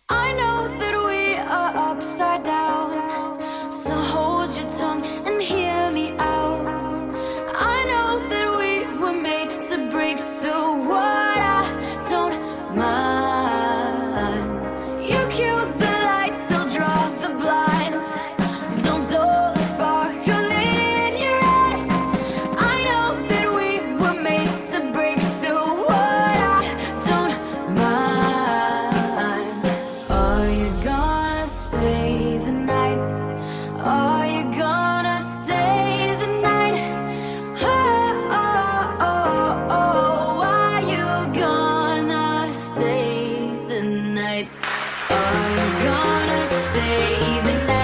I know that we are upside down, so hold your tongue and hear me out. I know that we were made to break, so what, I don't mind. You cue the lights, I'll draw the blinds. Don't dull the sparkle in your eyes. I know that we were made to break, so what, I don't mind. Are you gonna stay the night? Are you gonna stay the night? Oh, oh, oh, oh. Are you gonna stay the night? Are you gonna stay the night?